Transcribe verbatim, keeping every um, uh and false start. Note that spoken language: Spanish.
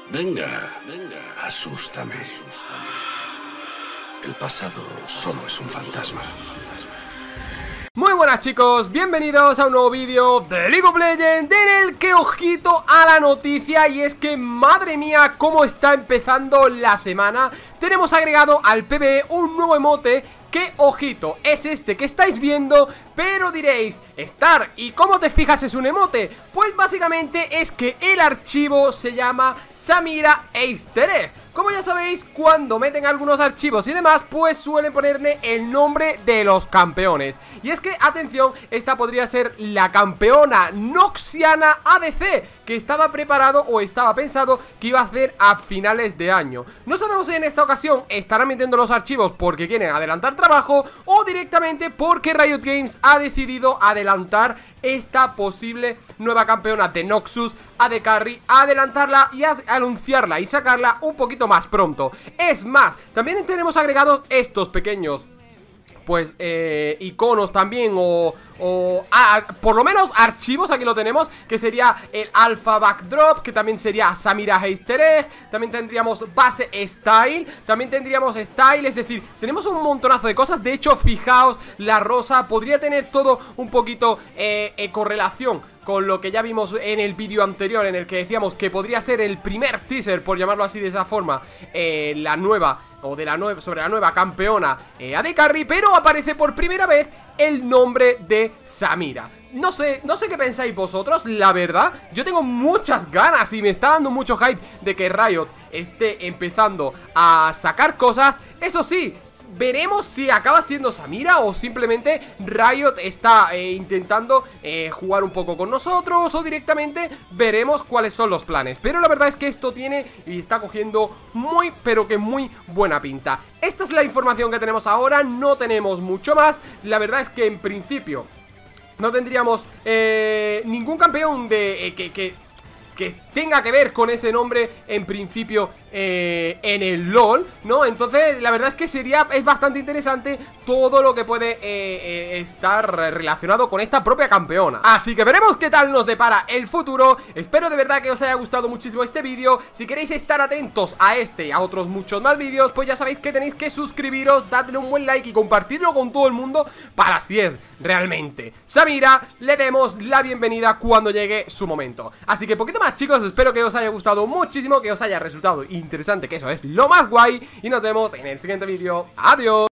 Venga, venga, asústame. El pasado solo es un fantasma. Muy buenas chicos, bienvenidos a un nuevo vídeo de League of Legends en el que ojito a la noticia. Y es que madre mía cómo está empezando la semana. Tenemos agregado al P V E un nuevo emote que, ojito, es este que estáis viendo. Pero diréis, Star, ¿y cómo te fijas es un emote? Pues básicamente es que el archivo se llama Samira Easter Egg. Como ya sabéis, cuando meten algunos archivos y demás, pues suelen ponerle el nombre de los campeones. Y es que, atención, esta podría ser la campeona Noxiana A D C, que estaba preparado o estaba pensado que iba a hacer a finales de año. No sabemos si en esta ocasión estarán metiendo los archivos porque quieren adelantar trabajo o directamente porque Riot Games ha decidido adelantar esta posible nueva campeona de Noxus A D Carry, adelantarla y a anunciarla y sacarla un poquito más pronto. Es más, también tenemos agregados estos pequeños pues eh, iconos también o, o a, por lo menos archivos. Aquí lo tenemos, que sería el Alpha Backdrop, que también sería Samira Easter Egg. También tendríamos base Style, también tendríamos Style, es decir, tenemos un montonazo de cosas. De hecho, fijaos, la rosa podría tener todo un poquito eh, eh, correlación con lo que ya vimos en el vídeo anterior, en el que decíamos que podría ser el primer teaser, por llamarlo así de esa forma, eh, la nueva, o de la nueva, sobre la nueva campeona eh, A D Carry, pero aparece por primera vez el nombre de Samira. No sé, no sé qué pensáis vosotros, la verdad, yo tengo muchas ganas y me está dando mucho hype de que Riot esté empezando a sacar cosas. Eso sí, veremos si acaba siendo Samira o simplemente Riot está eh, intentando eh, jugar un poco con nosotros, o directamente veremos cuáles son los planes. Pero la verdad es que esto tiene y está cogiendo muy, pero que muy buena pinta. Esta es la información que tenemos ahora, no tenemos mucho más. La verdad es que en principio no tendríamos eh, ningún campeón de eh, que... que que tenga que ver con ese nombre en principio eh, en el LoL, ¿no? Entonces la verdad es que sería, es bastante interesante todo lo que puede eh, eh, estar relacionado con esta propia campeona. Así que veremos qué tal nos depara el futuro. Espero de verdad que os haya gustado muchísimo este vídeo. Si queréis estar atentos a este y a otros muchos más vídeos, pues ya sabéis que tenéis que suscribiros, dadle un buen like y compartirlo con todo el mundo, para si es realmente Samira, le demos la bienvenida cuando llegue su momento. Así que poquito más, chicos, espero que os haya gustado muchísimo, que os haya resultado interesante, que eso es lo más guay. Y nos vemos en el siguiente vídeo. Adiós.